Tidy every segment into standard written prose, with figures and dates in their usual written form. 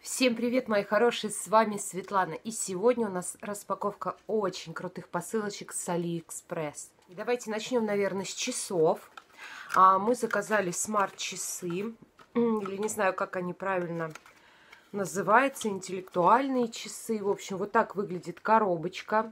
Всем привет, мои хорошие, с вами Светлана. И сегодня у нас распаковка очень крутых посылочек с Алиэкспресс. И давайте начнем, наверное, с часов. Мы заказали смарт-часы, или не знаю, как они правильно называются, интеллектуальные часы. В общем, вот так выглядит коробочка.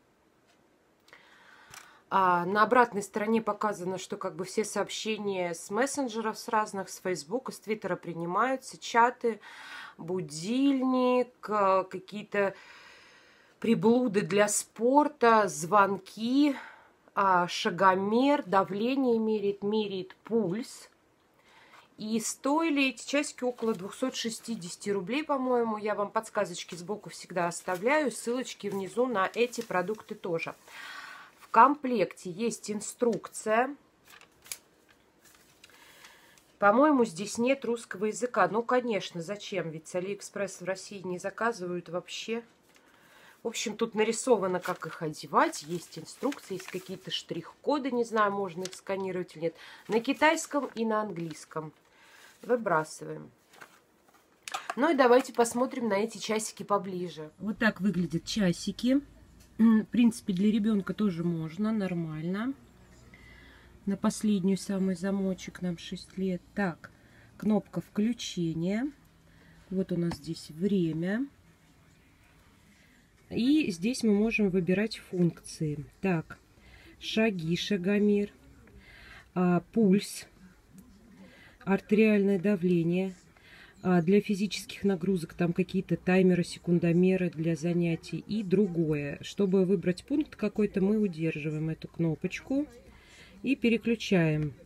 На обратной стороне показано, что как бы все сообщения с мессенджеров, с разных, с Фейсбука, с Твиттера принимаются, чаты, будильник, какие-то приблуды для спорта, звонки, шагомер, давление меряет пульс. И стоили эти часики около 260 рублей, по-моему. Я вам подсказочки сбоку всегда оставляю, ссылочки внизу на эти продукты тоже. В комплекте есть инструкция. По-моему, здесь нет русского языка. Ну, конечно, зачем? Ведь с Алиэкспресс в России не заказывают вообще. В общем, тут нарисовано, как их одевать. Есть инструкция, есть какие-то штрих-коды. Не знаю, можно их сканировать или нет. На китайском и на английском. Выбрасываем. Ну и давайте посмотрим на эти часики поближе. Вот так выглядят часики. В принципе, для ребенка тоже можно, нормально. На последнюю самый замочек, нам 6 лет. Так, кнопка включения. Вот у нас здесь время. И здесь мы можем выбирать функции. Так, шаги, шагомер, пульс, артериальное давление. Для физических нагрузок там какие-то таймеры, секундомеры для занятий и другое. Чтобы выбрать пункт какой-то, мы удерживаем эту кнопочку и переключаем.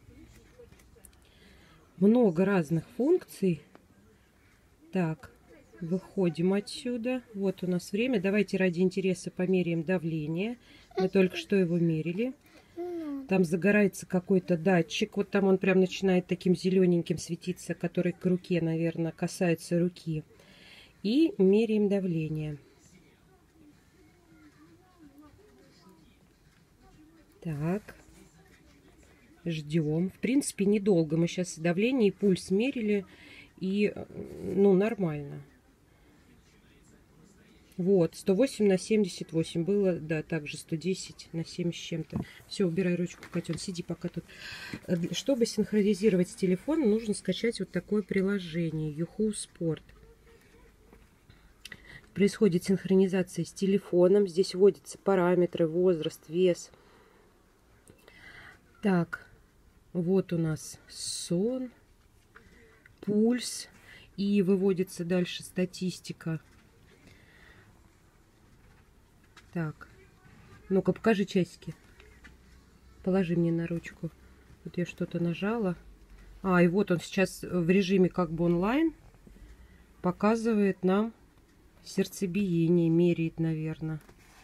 Много разных функций. Так, выходим отсюда. Вот у нас время. Давайте ради интереса померяем давление. Мы только что его мерили. Там загорается какой-то датчик. Вот там он прям начинает таким зелененьким светиться, который к руке, наверное, касается руки. И меряем давление. Так. Ждем. В принципе, недолго. Мы сейчас давление и пульс мерили. И, ну, нормально. Вот, 108 на 78 было, да, также 110 на 7 с чем-то. Все, убирай ручку, Катюн, сиди пока тут. Чтобы синхронизировать с телефоном, нужно скачать вот такое приложение, Yahoo Sport. Происходит синхронизация с телефоном, здесь вводятся параметры, возраст, вес. Так, вот у нас сон, пульс, и выводится дальше статистика. Так, ну-ка, покажи часики. Положи мне на ручку. Вот я что-то нажала. И вот он сейчас в режиме как бы онлайн показывает нам сердцебиение, меряет, наверное.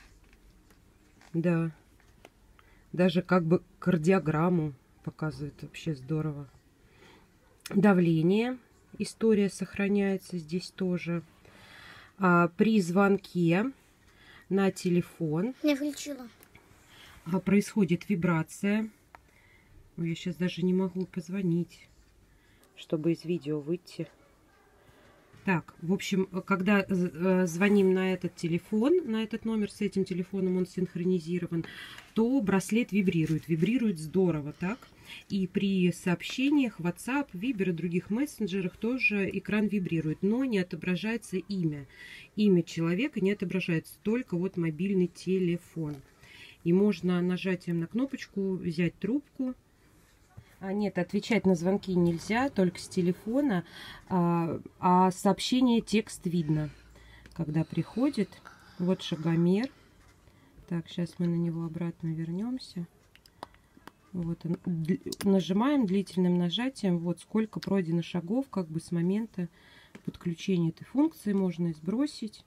Да. Даже как бы кардиограмму показывает. Вообще здорово. Давление. История сохраняется здесь тоже. При звонке на телефон. Я включила. Происходит вибрация. Я сейчас даже не могу позвонить, чтобы из видео выйти. Так, в общем, когда звоним на этот телефон, на этот номер, с этим телефоном он синхронизирован, то браслет вибрирует. Вибрирует здорово, так? И при сообщениях, WhatsApp, Viber и других мессенджерах тоже экран вибрирует, но не отображается имя. Имя человека не отображается, только вот мобильный телефон. И можно нажатием на кнопочку взять трубку. Нет, отвечать на звонки нельзя, только с телефона. А сообщение, текст видно, когда приходит. Вот шагомер. Так, сейчас мы на него обратно вернемся. Вот он. Нажимаем длительным нажатием. Вот сколько пройдено шагов, как бы с момента подключения этой функции. Можно и сбросить.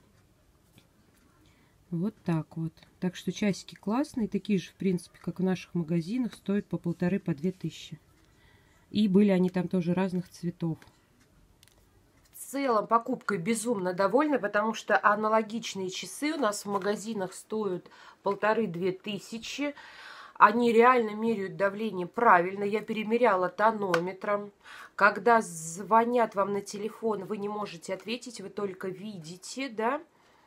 Вот так вот. Так что часики классные. Такие же, в принципе, как в наших магазинах. Стоят по 1500-2000. И были они там тоже разных цветов. В целом покупкой безумно довольна, потому что аналогичные часы у нас в магазинах стоят 1500-2000. Они реально меряют давление правильно. Я перемеряла тонометром. Когда звонят вам на телефон, вы не можете ответить, вы только видите, да,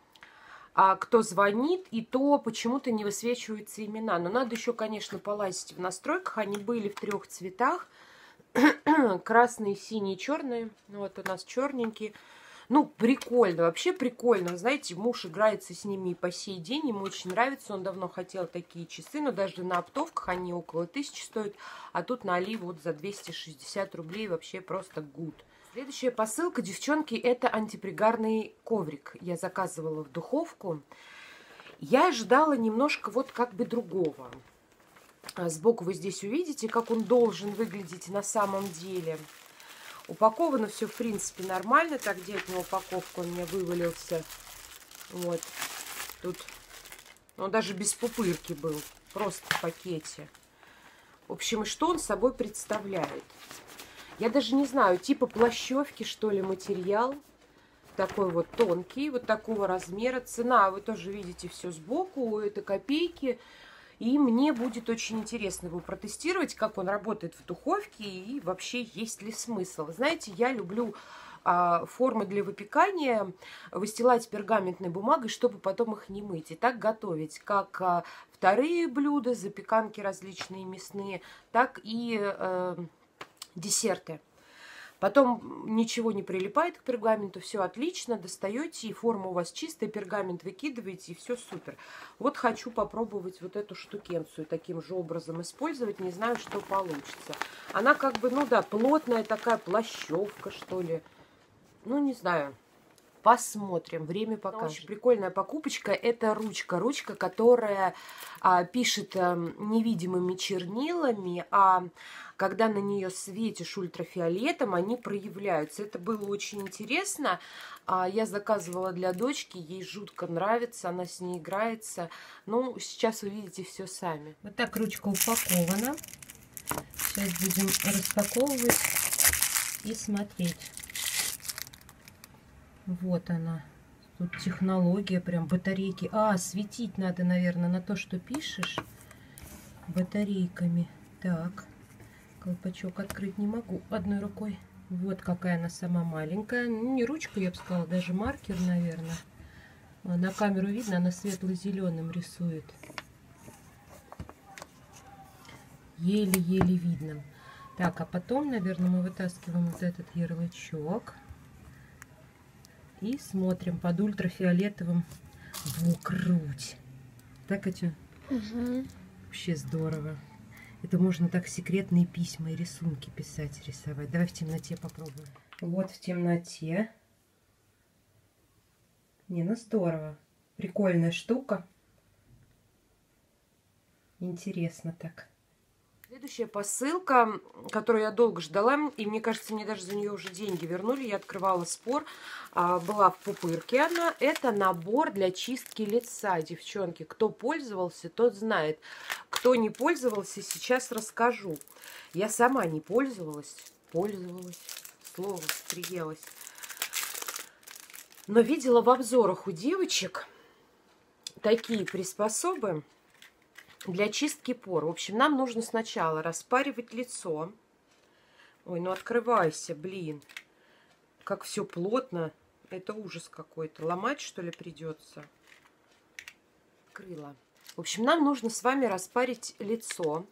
кто звонит, и то почему-то не высвечиваются имена. Но надо еще, конечно, полазить в настройках. Они были в 3 цветах. Красные, синие, черные. Вот у нас черненькие. Ну, прикольно, вообще прикольно. Знаете, муж играется с ними и по сей день. Ему очень нравится. Он давно хотел такие часы. Но даже на оптовках они около 1000 стоят. А тут на Али вот за 260 рублей вообще просто гуд. Следующая посылка, девчонки, это антипригарный коврик. Я заказывала в духовку. Я ожидала немножко вот как бы другого. Сбоку вы здесь увидите, как он должен выглядеть на самом деле. Упаковано все, в принципе, нормально. Так, где от него упаковка? Он у меня вывалился. Вот. Тут он даже без пупырки был. Просто в пакете. В общем, и что он собой представляет? Я даже не знаю, типа плащевки, что ли, материал. Такой вот тонкий, вот такого размера. Цена, вы тоже видите, все сбоку. Это копейки. И мне будет очень интересно его протестировать, как он работает в духовке и вообще есть ли смысл. Вы знаете, я люблю формы для выпекания выстилать пергаментной бумагой, чтобы потом их не мыть. И так готовить как вторые блюда, запеканки различные мясные, так и десерты. Потом ничего не прилипает к пергаменту, все отлично, достаете, и форма у вас чистая, пергамент выкидываете, и все супер. Вот хочу попробовать вот эту штукенцию таким же образом использовать, не знаю, что получится. Она как бы, ну да, плотная такая плащевка, что ли. Ну, не знаю. Посмотрим, время покажет. Очень прикольная покупочка. Это ручка. Ручка, которая пишет невидимыми чернилами, а когда на нее светишь ультрафиолетом, они проявляются. Это было очень интересно. Я заказывала для дочки, ей жутко нравится, она с ней играется. Ну, сейчас вы видите все сами. Вот так ручка упакована. Сейчас будем распаковывать и смотреть. Вот она. Тут технология, прям батарейки. Светить надо, наверное, на то, что пишешь. Батарейками. Так. Колпачок открыть не могу одной рукой. Вот какая она сама маленькая. Ну, не ручка, я бы сказала, даже маркер, наверное. На камеру видно, она светло-зеленым рисует. Еле-еле видно. Так, а потом, наверное, мы вытаскиваем вот этот ярлычок. И смотрим под ультрафиолетовым в грудь. Так, Катя? Угу. Вообще здорово. Это можно так секретные письма и рисунки писать, рисовать. Давай в темноте попробуем. Вот в темноте. Не, ну здорово. Прикольная штука. Интересно так. Следующая посылка, которую я долго ждала, и мне кажется, мне даже за нее уже деньги вернули. Я открывала спор, была в пупырке она. Это набор для чистки лица, девчонки. Кто пользовался, тот знает. Кто не пользовался, сейчас расскажу. Я сама не пользовалась. Слово приелось. Но видела в обзорах у девочек такие приспособы для чистки пор. В общем, нам нужно сначала распаривать лицо. Ой, ну открывайся, блин. Как все плотно. Это ужас какой-то. Ломать, что ли, придется? Открыла. В общем, нам нужно с вами распарить лицо.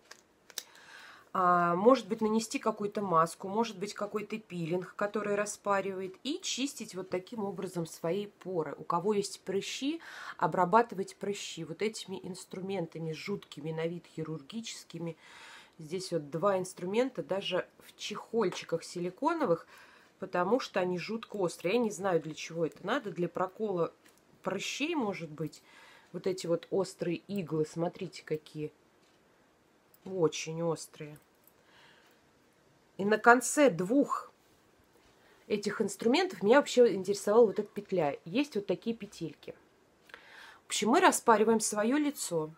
Может быть, нанести какую-то маску, может быть, какой-то пилинг, который распаривает, и чистить вот таким образом свои поры. У кого есть прыщи, обрабатывать прыщи вот этими инструментами, жуткими на вид хирургическими. Здесь вот 2 инструмента, даже в чехольчиках силиконовых, потому что они жутко острые. Я не знаю, для чего это надо, для прокола прыщей, может быть. Вот эти вот острые иглы, смотрите, какие. Очень острые. И на конце 2 этих инструментов меня вообще интересовала вот эта петля. Есть вот такие петельки. В общем, мы распариваем свое лицо.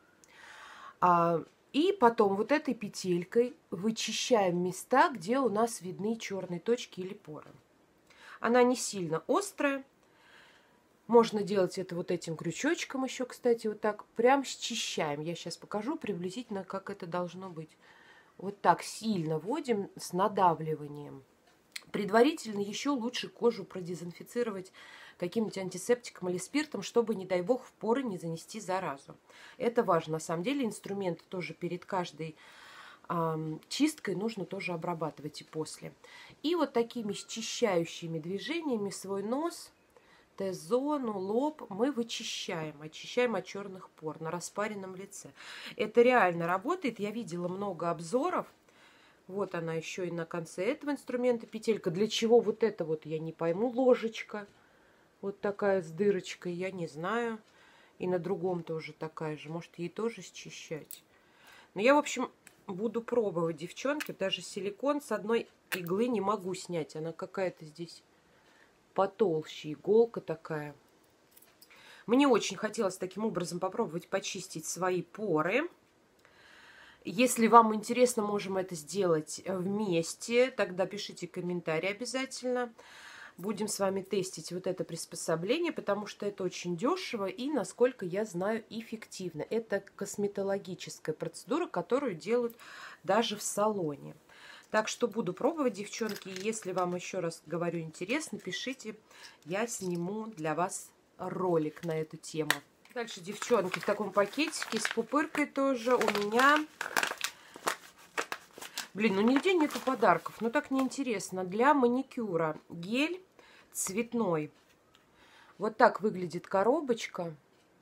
И потом вот этой петелькой вычищаем места, где у нас видны черные точки или поры. Она не сильно острая. Можно делать это вот этим крючочком еще, кстати, вот так прям счищаем. Я сейчас покажу приблизительно, как это должно быть. Вот так сильно вводим с надавливанием. Предварительно еще лучше кожу продезинфицировать каким-нибудь антисептиком или спиртом, чтобы, не дай бог, в поры не занести заразу. Это важно. На самом деле инструменты тоже перед каждой чисткой нужно тоже обрабатывать и после. И вот такими счищающими движениями свой нос, Т-зону, лоб мы вычищаем, очищаем от черных пор на распаренном лице. Это реально работает. Я видела много обзоров. Вот она еще и на конце этого инструмента петелька. Для чего вот это вот, я не пойму, ложечка. Вот такая с дырочкой, я не знаю. И на другом тоже такая же. Может, ей тоже счищать. Но я, в общем, буду пробовать, девчонки. Даже силикон с одной иглы не могу снять. Она какая-то здесь потолще. Иголка такая. Мне очень хотелось таким образом попробовать почистить свои поры. Если вам интересно, можем это сделать вместе. Тогда пишите комментарии обязательно. Будем с вами тестить вот это приспособление, потому что это очень дешево и, насколько я знаю, эффективно. Это косметологическая процедура, которую делают даже в салоне. Так что буду пробовать, девчонки. Если вам, еще раз говорю, интересно, пишите. Я сниму для вас ролик на эту тему. Дальше, девчонки, в таком пакетике с пупыркой тоже у меня... Блин, ну нигде нету подарков. Ну так неинтересно. Для маникюра гель цветной. Вот так выглядит коробочка.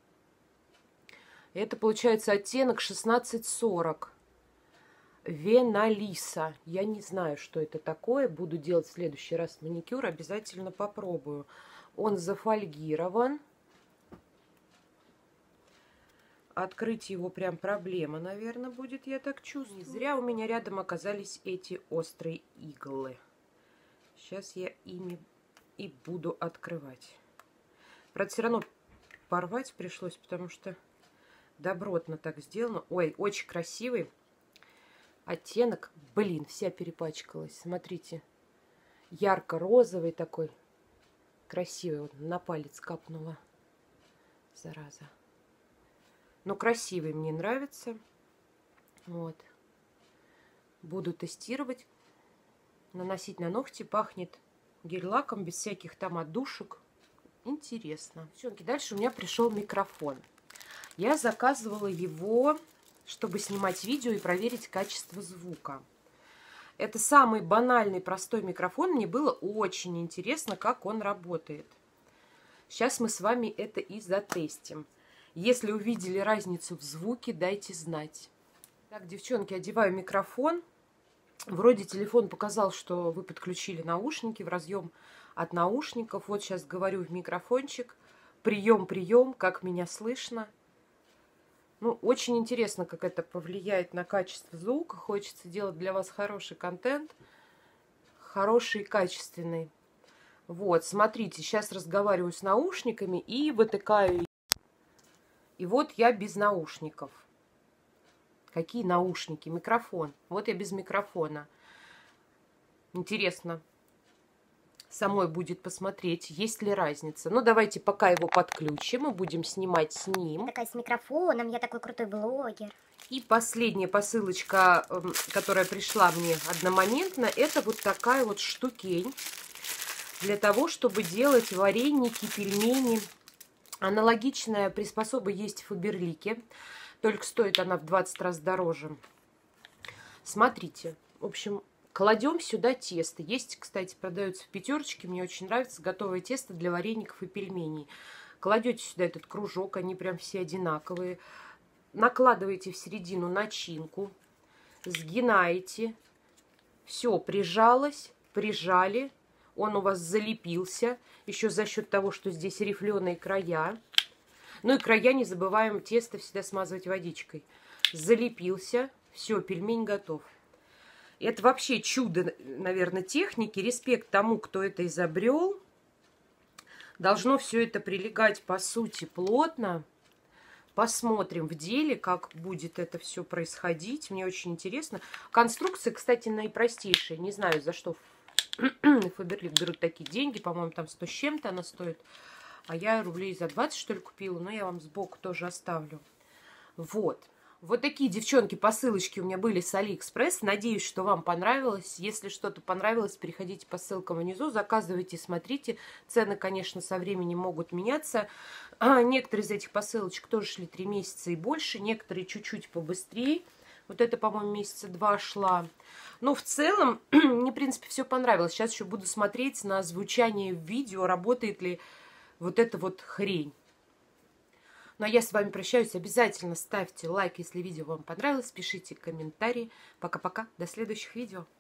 Это получается оттенок 1640. Веналиса. Я не знаю, что это такое. Буду делать в следующий раз маникюр. Обязательно попробую. Он зафольгирован. Открыть его прям проблема, наверное, будет, я так чувствую. Не зря у меня рядом оказались эти острые иглы. Сейчас я ими и буду открывать. Правда, все равно порвать пришлось, потому что добротно так сделано. Ой, очень красивый оттенок. Блин, вся перепачкалась. Смотрите. Ярко-розовый такой. Красивый. Вот на палец капнула. Зараза. Но красивый, мне нравится. Вот. Буду тестировать. Наносить на ногти. Пахнет гель-лаком, без всяких там отдушек. Интересно. Девчонки, дальше у меня пришел микрофон. Я заказывала его, чтобы снимать видео и проверить качество звука. Это самый банальный, простой микрофон. Мне было очень интересно, как он работает. Сейчас мы с вами это и затестим. Если увидели разницу в звуке, дайте знать. Так, девчонки, одеваю микрофон. Вроде телефон показал, что вы подключили наушники в разъем от наушников. Вот сейчас говорю в микрофончик. Прием, прием, как меня слышно. Ну, очень интересно, как это повлияет на качество звука. Хочется делать для вас хороший контент. Хороший и качественный. Вот, смотрите, сейчас разговариваю с наушниками и вытыкаю. И вот я без наушников. Какие наушники? Микрофон. Вот я без микрофона. Интересно. Самой будет посмотреть, есть ли разница. Ну, давайте пока его подключим и будем снимать с ним. Такая с микрофоном, я такой крутой блогер. И последняя посылочка, которая пришла мне одномоментно, это вот такая вот штукень. Для того, чтобы делать вареники, пельмени. Аналогичная приспособа есть в Фаберлике. Только стоит она в 20 раз дороже. Смотрите. В общем, кладем сюда тесто. Есть, кстати, продается в пятерочке. Мне очень нравится готовое тесто для вареников и пельменей. Кладете сюда этот кружок. Они прям все одинаковые. Накладываете в середину начинку. Сгинаете. Все, прижалось. Прижали. Он у вас залепился. Еще за счет того, что здесь рифленые края. Ну и края не забываем тесто всегда смазывать водичкой. Залепился. Все, пельмень готов. Это вообще чудо, наверное, техники. Респект тому, кто это изобрел. Должно все это прилегать, по сути, плотно. Посмотрим в деле, как будет это все происходить. Мне очень интересно. Конструкция, кстати, наипростейшая. Не знаю, за что Фаберлик берут такие деньги. По-моему, там 100 с чем-то она стоит. А я рублей за 20, что ли, купила. Но я вам сбоку тоже оставлю. Вот. Вот такие, девчонки, посылочки у меня были с Алиэкспресс. Надеюсь, что вам понравилось. Если что-то понравилось, переходите по ссылкам внизу, заказывайте, смотрите. Цены, конечно, со временем могут меняться. Некоторые из этих посылочек тоже шли 3 месяца и больше, некоторые чуть-чуть побыстрее. Вот это, по-моему, месяца 2 шла. Но в целом, мне, в принципе, все понравилось. Сейчас еще буду смотреть на звучание в видео, работает ли вот эта вот хрень. Ну, а я с вами прощаюсь. Обязательно ставьте лайк, если видео вам понравилось. Пишите комментарии. Пока-пока. До следующих видео.